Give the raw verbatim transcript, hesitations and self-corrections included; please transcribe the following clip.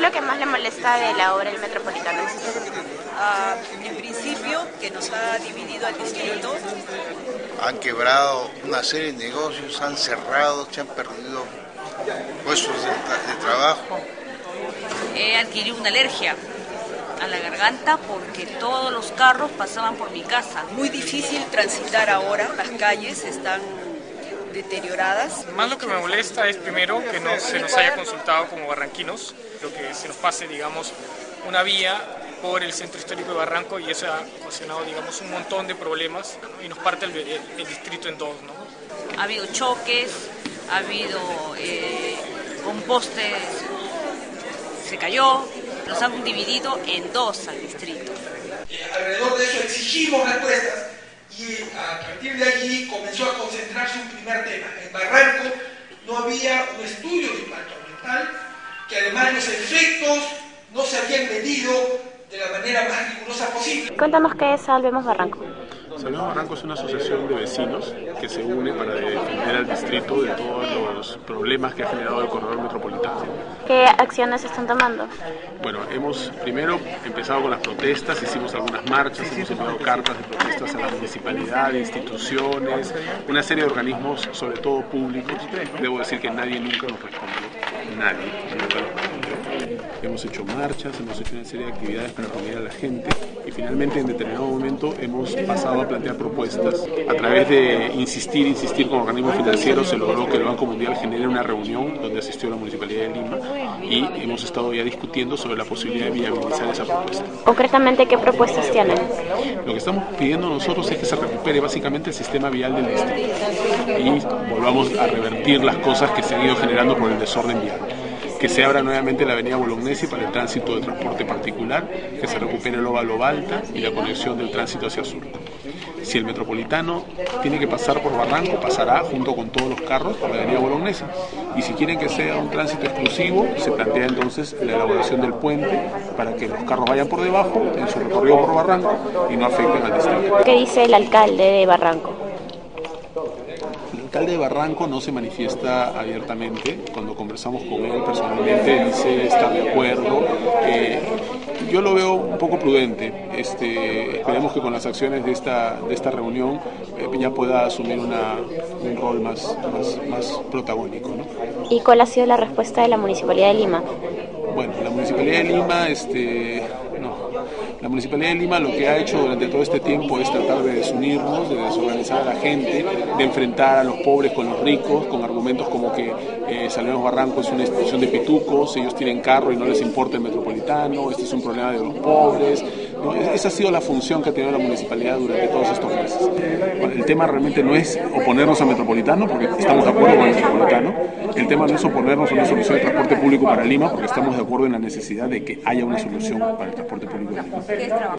lo que más le molesta de la obra del Metropolitano? Ah, en principio, que nos ha dividido al distrito. Han quebrado una serie de negocios, han cerrado, se han perdido puestos de, de trabajo. He adquirido una alergia a la garganta porque todos los carros pasaban por mi casa. Muy difícil transitar ahora, las calles están deterioradas. Más lo que me molesta es primero que no se nos haya consultado como barranquinos, lo que se nos pase, digamos, una vía por el centro histórico de Barranco, y eso ha ocasionado, digamos, un montón de problemas, ¿no? Y nos parte el, el, el distrito en dos, ¿no? Ha habido choques, ha habido eh, con postes, se cayó, nos han dividido en dos al distrito. Eh, alrededor de eso exigimos respuestas y a partir de allí comenzó a concentrarse un primer tema. En Barranco no había un estudio de impacto ambiental, que además los efectos no se habían medido de la manera más rigurosa posible. Cuéntanos qué es Salvemos Barranco. Salvemos Barranco es una asociación de vecinos que se une para defender al distrito de todos los problemas que ha generado el corredor metropolitano. ¿Qué acciones están tomando? Bueno, hemos primero empezado con las protestas, hicimos algunas marchas, hemos enviado cartas de protestas a la municipalidad, instituciones, una serie de organismos, sobre todo públicos. Debo decir que nadie nunca nos respondió, nadie nunca nos respondió. Hemos hecho marchas, hemos hecho una serie de actividades para reunir a la gente y finalmente en determinado momento hemos pasado a plantear propuestas. A través de insistir, insistir con organismos financieros se logró que el Banco Mundial genere una reunión donde asistió la Municipalidad de Lima y hemos estado ya discutiendo sobre la posibilidad de viabilizar esa propuesta. Concretamente, ¿qué propuestas tienen? Lo que estamos pidiendo nosotros es que se recupere básicamente el sistema vial del distrito y volvamos a revertir las cosas que se han ido generando por el desorden vial. Que se abra nuevamente la avenida Bolognesi para el tránsito de transporte particular, que se recupere el óvalo Balta y la conexión del tránsito hacia Surco. Si el metropolitano tiene que pasar por Barranco, pasará junto con todos los carros por la avenida Bolognesi. Y si quieren que sea un tránsito exclusivo, se plantea entonces la elaboración del puente para que los carros vayan por debajo en su recorrido por Barranco y no afecten al distrito. ¿Qué dice el alcalde de Barranco? El alcalde de Barranco no se manifiesta abiertamente. Cuando conversamos con él personalmente dice estar de acuerdo. Eh, yo lo veo un poco prudente. Este, esperemos que con las acciones de esta, de esta reunión eh, ya pueda asumir una, un rol más, más, más protagónico, ¿no? ¿Y cuál ha sido la respuesta de la Municipalidad de Lima? Bueno, la Municipalidad de Lima, este, no, la Municipalidad de Lima lo que ha hecho durante todo este tiempo es tratar de desunirnos, de desorganizar a la gente, de enfrentar a los pobres con los ricos, con argumentos como que eh, Salvemos Barranco es una institución de pitucos, ellos tienen carro y no les importa el metropolitano, este es un problema de los pobres, ¿no? Esa ha sido la función que ha tenido la Municipalidad durante todos estos meses. Bueno, el tema realmente no es oponernos al metropolitano, porque estamos de acuerdo con el metropolitano, el tema no es oponernos a una solución de transporte público para Lima, porque estamos de acuerdo en la necesidad de que haya una solución para el transporte público de Lima.